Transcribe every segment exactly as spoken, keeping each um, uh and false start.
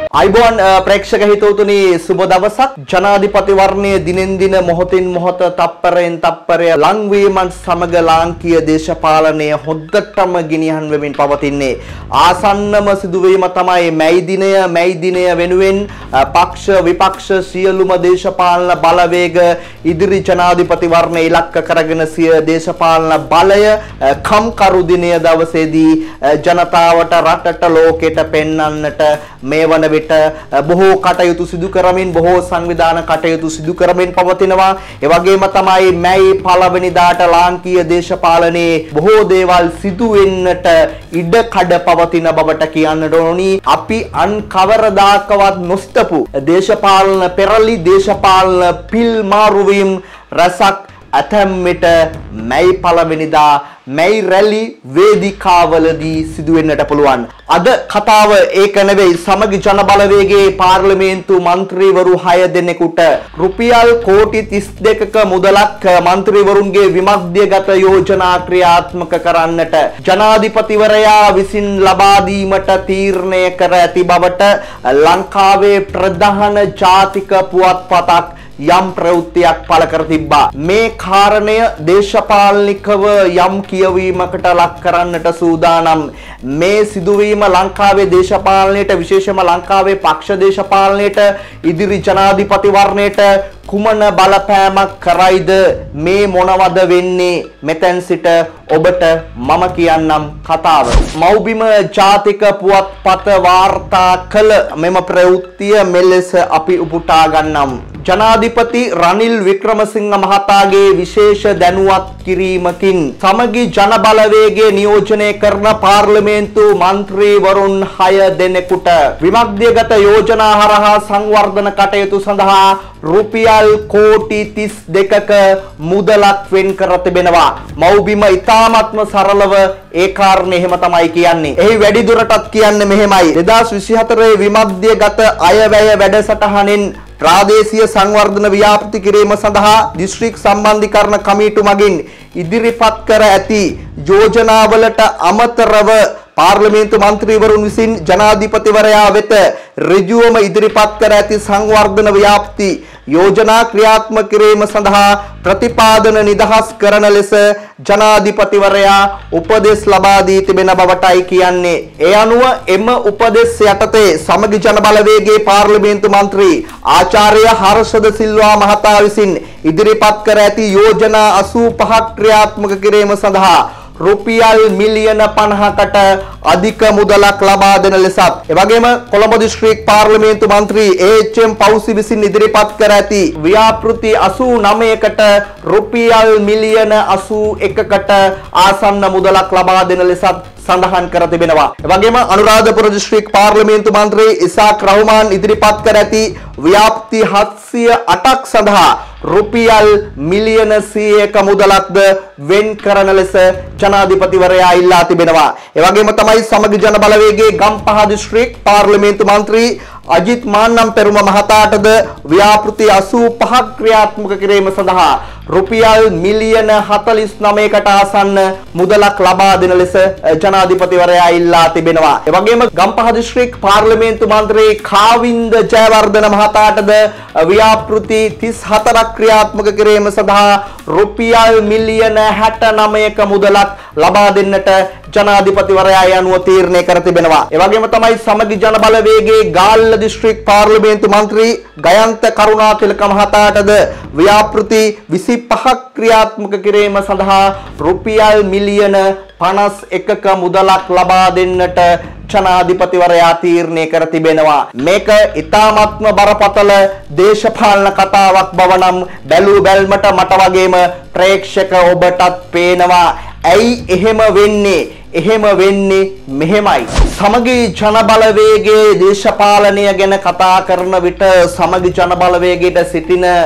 අයිබෝන් ප්‍රේක්ෂක හිතවතුනි සුබ දවසක්. ජනාධිපති වර්ණයේ දිනෙන් දින මොහොතින් මොහොත තප්පරයෙන් තප්පරය ලංවීමත් සමග ලාංකීය දේශපාලනය හොද්දටම ගිනිහන් වෙමින් පවතින්නේ. ආසන්නම සිදුවීම තමයි මැයි දිනය. මැයි දිනය වෙනුවෙන් පක්ෂ විපක්ෂ සියලුම දේශපාලන බලවේග ඉදිරි ජනාධිපති වර්ණය ඉලක්ක කරගෙන සිය දේශපාලන බලය කම්කරු දිනය දවසේදී ජනතාවට රටට ලෝකෙට පෙන්වන්නට මේ වන විට බොහෝ කටයුතු සිදු කරමින් බොහෝ සංවිධාන කටයුතු සිදු කරමින් පවතිනවා. ඒ වගේම තමයි මැයි පළවෙනිදාට ලාංකීය දේශපාලනයේ බොහෝ දේවල් සිදු වෙන්නට ඉඩ කඩ පවතින බවට කියන්නට ඕනි. අපි අන් කවරදාකවත් නොසිතපු දේශපාලන පෙරලි දේශපාලන පිල් මාරු වීම රසක් ඇතැම් විට මැයි පළවෙනිදා මැයි රැලි වේදිකාවලදී සිදු වෙන්නට පුළුවන්. අද කතාව ඒක නෙවෙයි. සමගි ජන බලවේගයේ පාර්ලිමේන්තු මන්ත්‍රීවරු හය දෙනෙකුට රුපියල් කෝටි තිස් දෙකක මුදලක් මන්ත්‍රීවරුන්ගේ විමධ්‍යගත යෝජනා ක්‍රියාත්මක කරන්නට ජනාධිපතිවරයා විසින් ලබා දීමට තීරණය කර ඇති බවට ලංකාවේ ප්‍රධාන ජාතික පුවත්පතක් යම් ප්‍රවෘත්තියක් පළ කර තිබ්බා. මේ කාරණය දේශපාලනිකව යම් කියවීමකට ලක් කරන්නට සූදානම්. මේ සිදුවීම ලංකාවේ දේශපාලනයට විශේෂම ලංකාවේ පක්ෂ දේශපාලනයට ඉදිරි ජනාධිපති වර්ණයට කුමන බලපෑමක් කරයිද? මේ මොනවද වෙන්නේ? මෙතෙන් සිට ඔබට මම කියන්නම් කතාව. මෞබිම ජාතික පුවත්පත වාර්තා කළ මෙම ප්‍රවෘත්තිය මෙලෙස අපි උපුටා ගන්නම්. ජනාධිපති රනිල් වික්‍රමසිංහ මහතාගේ විශේෂ දැනුවත් කිරීමකින් සමගි ජන බලවේගයේ නියෝජනය කරන පාර්ලිමේන්තු මන්ත්‍රීවරුන් හය දෙනෙකුට විමධ්‍යගත යෝජනා හරහා සංවර්ධන කටයුතු සඳහා රුපියල් කෝටි තිස් දෙකක මුදලක් වෙන් කර තිබෙනවා. මෞබිම ඉතාමත්ම සරලව ඒ කාරණේ එහෙම තමයි කියන්නේ. එහි වැඩි දුරටත් කියන්නේ මෙහෙමයි. දෙදාස් විසිහතරේ විමධ්‍යගත අයවැය වැඩසටහනින් ප්‍රාදේශීය සංවර්ධන ව්‍යාපෘති කිරීම සඳහා දිස්ත්‍රික් සම්බන්ධීකරණ කමිටු මගින් ඉදිරිපත් කර ඇති යෝජනාවලට අමතරව පාර්ලිමේන්තු මන්ත්‍රීවරුන් විසින් ජනාධිපතිවරයා වෙත ඍජුවම ඉදිරිපත් කර ඇති සංවර්ධන ව්‍යාපෘති යෝජනා ක්‍රියාත්මක කිරීම සඳහා ප්‍රතිපාදන නිදහස් කරන ලෙස ජනාධිපතිවරයා උපදෙස් ලබා දී තිබෙන බවටයි කියන්නේ. ඒ අනුව එම උපදෙස් යටතේ සමගි ජන බලවේගයේ පාර්ලිමේන්තු මන්ත්‍රී ආචාර්ය හර්ෂද සිල්වා මහතා විසින් ඉදිරිපත් කර ඇති යෝජනා අසූ පහක් ක්‍රියාත්මක කිරීම සඳහා රුපියල් මිලියන පනහකට අධික මුදලක් ලබා දෙන ලෙසත් එවැගේම කොළඹ දිස්ත්‍රික් පාර්ලිමේන්තු මන්ත්‍රී ඒ එච් එම් පෞසි විසින් ඉදිරිපත් කර ඇති ව්‍යාපෘති අසූ නවයකට රුපියල් මිලියන අසූ එකකට ආසන්න මුදලක් ලබා දෙන ලෙසත් සඳහන් කර තිබෙනවා. එවැගේම අනුරාධපුර දිස්ත්‍රික් පාර්ලිමේන්තු මන්ත්‍රී ඉසාක් රහ්මාන් ඉදිරිපත් කර ඇති ව්‍යාපෘති හත්සිය අටක් සඳහා රුපියල් මිලියන සීයක මුදලක්ද වෙන් කරන ලෙස ජනාධිපතිවරයා ඉල්ලා තිබෙනවා. එවැගේම තමයි සමගි ජන බලවේගයේ ගම්පහ දිස්ත්‍රික් පාර්ලිමේන්තු මන්ත්‍රී අජිත් මාන්නම් පෙරුම මහතාටද ව්‍යාපෘති අසූ පහක් ක්‍රියාත්මක කිරීම සඳහා රුපියල් මිලියන හතළිස් නවයකට ආසන්න මුදලක් ලබා දෙන ලෙස ජනාධිපතිවරයා ඉල්ලා තිබෙනවා. එවැගේම ගම්පහ දිස්ත්‍රික් පාර්ලිමේන්තු මන්ත්‍රී කාවින්ද ජයවර්ධන මහතාටද ව්‍යාපෘති තිස් හතරක් ක්‍රියාත්මක කිරීම සඳහා රුපියල් මිලියන හැට නවයක මුදලක් ලබා දෙන්නට ජනාධිපතිවරයා යනුව තීරණය කර තිබෙනවා. එවැගේම තමයි සමගි ජන බලවේගයේ ගාල්ල දිස්ත්‍රික් පාර්ලිමේන්තු මන්ත්‍රී ගයන්ත කරුණාතිලක මහතාටද ව්‍යාපෘති විසිපහක් ක්‍රියාත්මක කිරීම සඳහා රුපියල් මිලියන පනස් එකක මුදලක් ලබා දෙන්නට ජනාධිපතිවරයා තීරණය කර තිබෙනවා. මේක ඉතාමත්ම බරපතල දේශපාලන කතාවක් බව නම් බැලූ බැල්මට මට වගේම ප්‍රේක්ෂක ඔබටත් පේනවා. ඇයි එහෙම වෙන්නේ? එහෙම වෙන්නේ මෙහෙමයි. සමගි ජන බලවේගයේ දේශපාලනය ගැන කතා කරන විට සමගි ජන බලවේගයට සිටින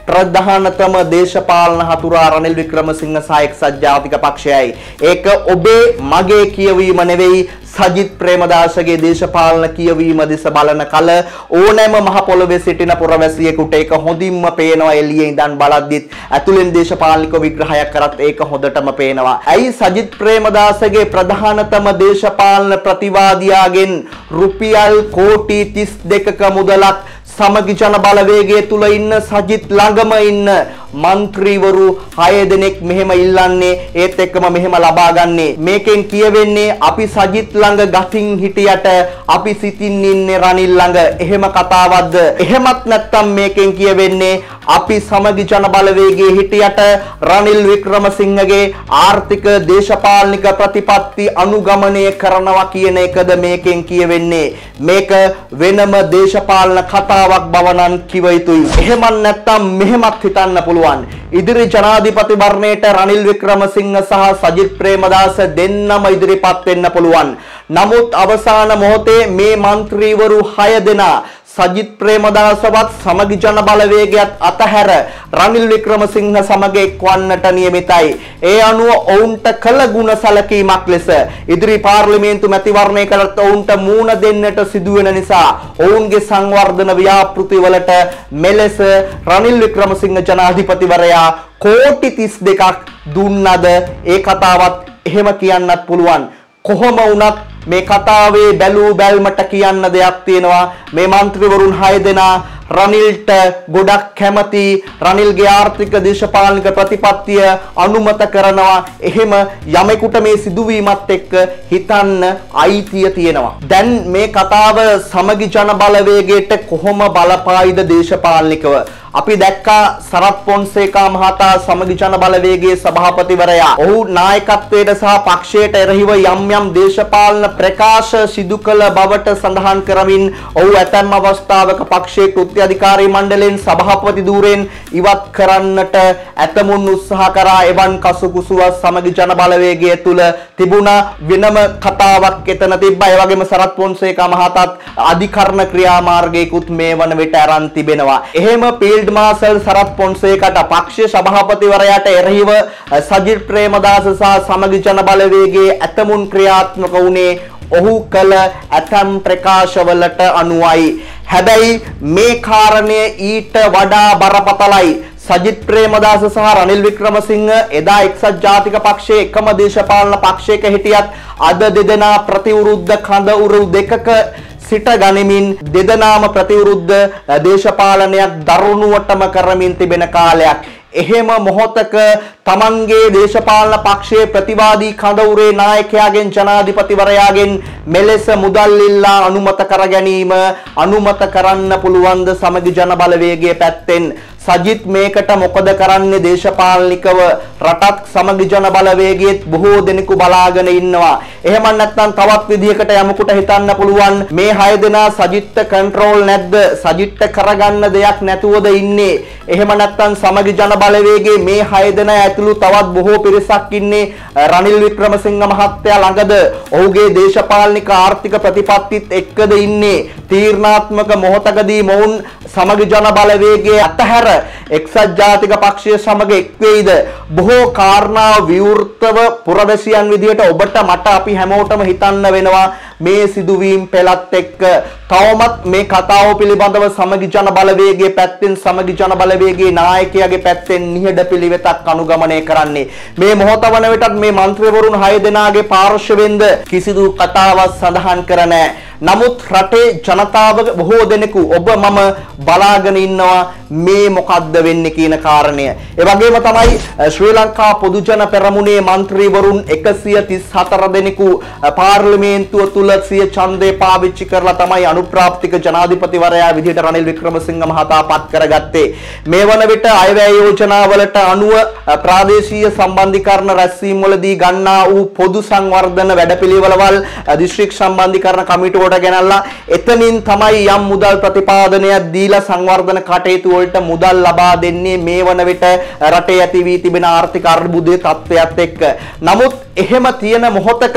ප්‍රධානතම දේශපාලන හතුරා රනිල් වික්‍රමසිංහ සහ එක්සත් ජාතික පක්ෂයයි. ඒක ඔබේ මගේ කියවීම නෙවෙයි. සජිත් ප්‍රේමදාසගේ දේශපාලන කියවීම දිස බලන කල ඕනෑම මහ පොළොවේ සිටින පුරවැසියෙකුට ඒක හොඳින්ම පේනවා. එළියේ ඉඳන් බලද්දිත් ඇතුළෙන් දේශපාලනික විග්‍රහයක් කරත් ඒක හොඳටම පේනවා. ඇයි සජිත් ප්‍රේමදාසගේ ප්‍රධානතම දේශපාලන ප්‍රතිවාදියාගෙන් රුපියල් කෝටි තිස් දෙකක මුදලක් සමගි ජන බලවේගය තුල ඉන්න සජිත් ළඟම ඉන්න මන්ත්‍රීවරු හය දෙනෙක් මෙහෙම ඉල්ලන්නේ ඒත් එක්කම මෙහෙම ලබා ගන්නේ. මේකෙන් කියවෙන්නේ අපි සජිත් ළඟ ගතින් හිටියට අපි සිතින් ඉන්නේ රනිල් ළඟ. එහෙම කතාවක්ද? එහෙමත් නැත්නම් මේකෙන් කියවෙන්නේ අපි සමගි ජන බලවේගයේ හිටියට රනිල් වික්‍රමසිංහගේ ආර්ථික දේශපාලනික ප්‍රතිපත්ති අනුගමනය කරනවා කියන එකද මේකෙන් කියවෙන්නේ? මේක වෙනම දේශපාලන කතාවක් බව නම් කිව යුතුයි. එහෙමත් නැත්නම් මෙහෙමත් හිතන්න පුළුවන්. ඉදිරි ජනාධිපති වර්ණයට රනිල් වික්‍රමසිංහ සහ සජිත් ප්‍රේමදාස දෙන්නම ඉදිරිපත් වෙන්න පුළුවන්. නමුත් අවසාන මොහොතේ මේ മന്ത്രിවරු හය දෙනා සජිත් ප්‍රේමදාසවත් සමගි ජන බලවේගයත් අතහැර රනිල් වික්‍රමසිංහ සමග එක්වන්නට නියමිතයි. ඒ අනුව ඔවුන්ට කළ ගුණ සැලකීමක් ලෙස ඉදිරි පාර්ලිමේන්තු මැතිවරණයකට ඔවුන්ට මූණ දෙන්නට සිදුවෙන නිසා ඔවුන්ගේ සංවර්ධන ව්‍යාපෘතිවලට මෙලෙස රනිල් වික්‍රමසිංහ ජනාධිපතිවරයා කෝටි තිස් දෙකක් දුන්නද ඒ කතාවත් එහෙම කියන්නත් පුළුවන්. කොහොම වුණත් මේ කතාවේ බැලූ බැල්මට කියන්න දෙයක් තියෙනවා. මේ മന്ത്രിවරුන් හය දෙනා රනිල්ට ගොඩක් කැමති, රනිල්ගේ ආර්ථික දේශපාලනික ප්‍රතිපත්තිය අනුමත කරනවා. එහෙම යමෙකුට මේ සිදුවීමත් එක්ක හිතන්න අයිතිය තියෙනවා. දැන් මේ කතාව සමගි ජන බලවේගයට කොහොම බලපායිද දේශපාලනිකව? අපි දැක්කා සරත් පොන්සේකා මහතා සමගි ජන බලවේගයේ සභාපතිවරයා. ඔහු නායකත්වයට සහ පක්ෂයට එරෙහිව යම් යම් දේශපාලන ප්‍රකාශ සිදු කළ බවට සඳහන් කරමින් ඔහු ඇතැම් අවස්ථාවක පක්ෂයේ කෘත්‍ය අධිකාරී මණ්ඩලයෙන් සභාපති ධූරයෙන් ඉවත් කරන්නට ඇතමුන් උත්සාහ කරා. එවන් කසුකුසුවක් සමගි ජන බලවේගය තුල තිබුණා. වෙනම කතාවක් එතන තිබ්බා. ඒ වගේම සරත් පොන්සේකා මහතාත් අධිකරණ ක්‍රියාමාර්ගයකුත් මේ වන විට අරන් තිබෙනවා. එහෙම ෆීල්ඩ් මාර්ෂල් සරත් පොන්සේකට පක්ෂ සභාපතිවරයාට එරෙහිව සජිත් ප්‍රේමදාස සහ සමගි ජන බලවේගයේ ඇතමුන් ක්‍රියාත්මක වුණේ ඔහු කළ ඇතම් ප්‍රකාශවලට අනුවයි. හැබැයි මේ කාරණය ඊට වඩා බරපතලයි. සජිත් ප්‍රේමදාස සහ රනිල් වික්‍රමසිංහ එදා එක්සත් ජාතික පක්ෂයේ එකම දේශපාලන පක්ෂයක හිටියත් අද දෙදෙනා ප්‍රතිවිරුද්ධ කඳ උරු දෙකක සිට ගනිමින් දෙදෙනාම ප්‍රතිවිරුද්ධ දේශපාලනයක් දරුණුවටම කරමින් තිබෙන කාලයක්. එහෙම මොහොතක තමන්ගේ දේශපාලන පක්ෂයේ ප්‍රතිවාදී කඳවුරේ නායකයාගෙන් ජනාධිපතිවරයාගෙන් මෙලෙස මුදල් ඉල්ලා අනුමත කර ගැනීම අනුමත කරන්න පුළුවන්ද සමගි ජන බලවේගයේ පැත්තෙන්? සජිත් මේකට මොකද කරන්නේ? දේශපාලනිකව රටත් සමගි ජන බලවේගයේත් බොහෝ දෙනෙකු බලාගෙන ඉන්නවා. එහෙම නැත්නම් තවත් විදිහකට යමුකට හිතන්න පුළුවන් මේ හය දෙනා සජිත්ට කන්ට්‍රෝල් නැද්ද? සජිත්ට කරගන්න දෙයක් නැතුවද ඉන්නේ? එහෙම නැත්නම් සමගි ජන බලවේගයේ මේ හය දෙනා ඇතුළු තවත් බොහෝ පිරිසක් ඉන්නේ රනිල් වික්‍රමසිංහ මහත්තයා ළඟද? ඔහුගේ දේශපාලනික ආර්ථික ප්‍රතිපත්තිත් එක්කද ඉන්නේ? තීරණාත්මක මොහොතකදී මොවුන් සමගි ජන බලවේගයේ අතහැර එක්සත් ජාතික පක්ෂය සමග එක් වෙයිද? බොහෝ කාරණා විවෘතව පුරවැසියන් විදියට ඔබට මට අපි හැමෝටම හිතන්න වෙනවා මේ සිදුවීම් පෙළත් එක්ක. තවමත් මේ කතාව පිළිබඳව සමගි ජන බලවේගයේ පැත්තෙන් සමගි ජන බලවේගයේ නායකයාගේ පැත්තෙන් නිහඬ පිළිවෙතක් අනුගමනය කරන්නේ. මේ මොහොත වන විටත් මේ മന്ത്രിවරුන් හය දෙනාගේ පාර්ශවෙන්ද කිසිදු කතාවක් සඳහන් කර නැහැ. නමුත් රටේ ජනතාව බොහෝ දෙනෙකු ඔබ මම බලාගෙන ඉන්නවා මේ මොකද්ද වෙන්නේ කියන කාරණය. ඒ වගේම තමයි ශ්‍රී ලංකා පොදු ජන පෙරමුණේ മന്ത്രിවරුන් එකසිය තිස් හතර දෙනෙකු පාර්ලිමේන්තුව තුල සිය ඡන්දය පාවිච්චි කරලා තමයි අනුප්‍රාප්තික ජනාධිපතිවරයා විදිහට රනිල් වික්‍රමසිංහ මහතා පත් කරගත්තේ. මේ වන විට අයවැය යෝජනාවලට අනුව ප්‍රාදේශීය සම්බන්ධීකරණ රැස්වීම් වලදී ගන්නා වූ පොදු සංවර්ධන වැඩපිළිවෙළවල් දිස්ත්‍රික් සම්බන්ධීකරණ කමිටුවට ගෙනල්ලා එතනින් තමයි යම් මුදල් ප්‍රතිපාදනයක් දීලා සංවර්ධන කටයුතු වලට මුදල් ලබා දෙන්නේ මේ වන විට රටේ ඇති වී තිබෙන ආර්ථික අර්බුදයේ තත්ත්වයක් එක්ක. නමුත් එහෙම තියෙන මොහොතක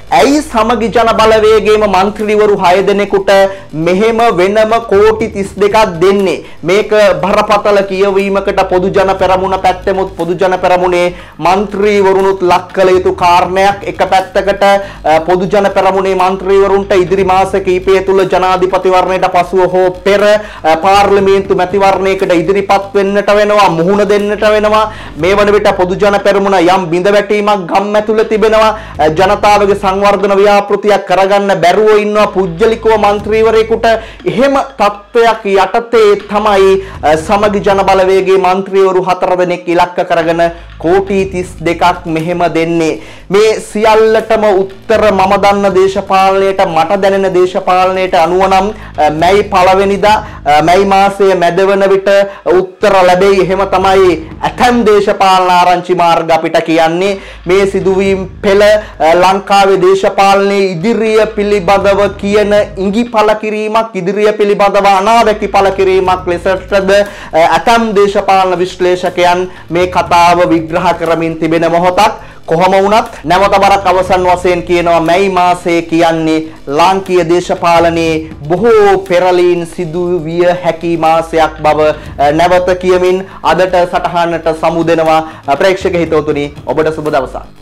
ඇයි සමගි ජන බලවේගයේම മന്ത്രിවරු හය දෙනෙකුට මෙහෙම වෙනම කෝටි තිස් දෙකක් දෙන්නේ? මේක බරපතල කියවීමකට පොදු ජන පෙරමුණ පැත්තෙමුත් පොදු ජන පෙරමුණේ മന്ത്രിවරුනුත් ලක් කළ යුතු කාරණයක්. එක පැත්තකට පොදු ජන පෙරමුණේ മന്ത്രിවරුන්ට ඉදිරි මාස කිහිපය තුල ජනාධිපතිවරණයට පසුව හෝ පෙර පාර්ලිමේන්තු මැතිවරණයකට ඉදිරිපත් වෙන්නට වෙනවා, මුහුණ දෙන්නට වෙනවා. මේ වන විට පොදු ජන පෙරමුණ යම් බිඳවැටීමක් ගම් ඇතුළේ තිබෙනවා. ජනතාවගේ සංවර්ධන ව්‍යාපෘතියක් කරගන්න බැරුව ඉන්නවා පුජ්‍යලිකව മന്ത്രിවරයෙකුට. එහෙම තත්ත්වයක් යටතේ තමයි සමගි ජන බලවේගයේ മന്ത്രിවරු හතර දෙනෙක් ඉලක්ක කරගෙන කෝටි තිස් දෙකක් මෙහෙම දෙන්නේ. මේ සියල්ලටම උත්තර මම දන්න දේශපාලනයට, මට දැනෙන දේශපාලනයට අනුව නම් මැයි පළවෙනිදා මැයි මාසයේ මැදවන විට උත්තර ලැබෙයි. එහෙම තමයි ඇතැම් දේශපාලන ආරංචි මාර්ග අපිට කියන්නේ. මේ සිදුවීම් පෙළ ලංකාවේ දේශපාලනයේ ඉදිරිය පිළිබඳව කියන ඉඟි පළ කිරීමක්, ඉදිරිය පිළිබඳව අනාවැකි පළ කිරීමක් ලෙසටද ඇතැම් දේශපාලන විශ්ලේෂකයන් මේ කතාව විග්‍රහ කරමින් තිබෙන මොහොතක්. කොහොම වුණත් නැවත බරක් අවසන් වශයෙන් කියනවා මැයි මාසයේ කියන්නේ ලාංකීය දේශපාලනයේ බොහෝ පෙරලීම් සිදු විය හැකි මාසයක් බව නැවත කියමින් අදට සටහනට සමුදෙනවා. ප්‍රේක්ෂක හිතවතුනි, ඔබට සුබ දවසක්.